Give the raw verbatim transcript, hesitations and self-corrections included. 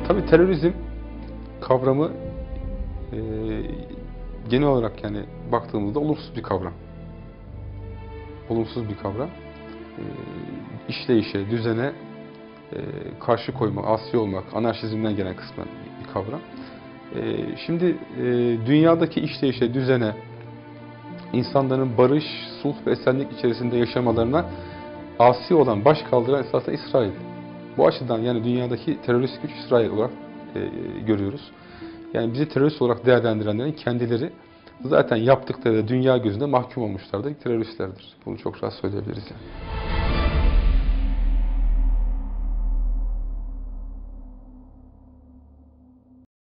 Tabii terörizm kavramı e, genel olarak yani baktığımızda olumsuz bir kavram. Olumsuz bir kavram. E, işleyişe, düzene e, karşı koymak, asi olmak, anarşizmden gelen kısmen bir kavram. E, şimdi e, dünyadaki işleyişe, düzene, insanların barış, sulh ve esenlik içerisinde yaşamalarına asi olan, baş kaldıran esasında İsrail. Bu açıdan yani dünyadaki terörist güç İsrail olarak e, görüyoruz. Yani bizi terörist olarak değerlendirenlerin kendileri zaten yaptıkları dünya gözünde mahkum olmuşlardır, teröristlerdir. Bunu çok rahat söyleyebiliriz yani.